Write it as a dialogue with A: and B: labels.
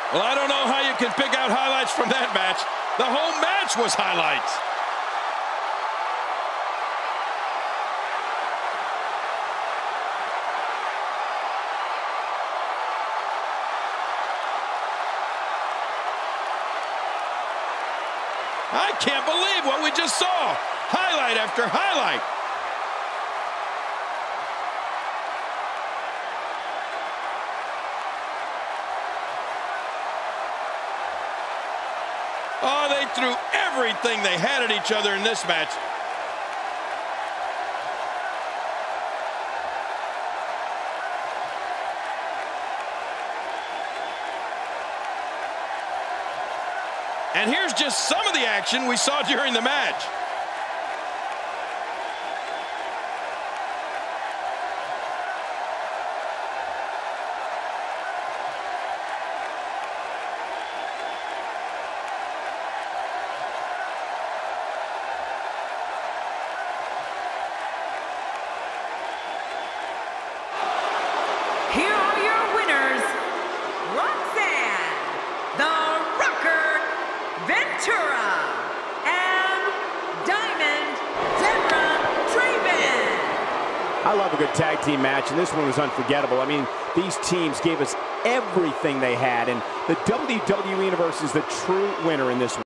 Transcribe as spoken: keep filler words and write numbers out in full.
A: Well, I don't know how you can pick out highlights from that match. The whole match was highlights. I can't believe what we just saw. Highlight after highlight. Oh, they threw everything they had at each other in this match. And here's just some of the action we saw during the match.
B: Here are your winners, Roxanne, the Rocker Ventura, and Diamond Deborah Draven.
C: I love a good tag team match, and this one was unforgettable. I mean, these teams gave us everything they had, and the W W E Universe is the true winner in this one.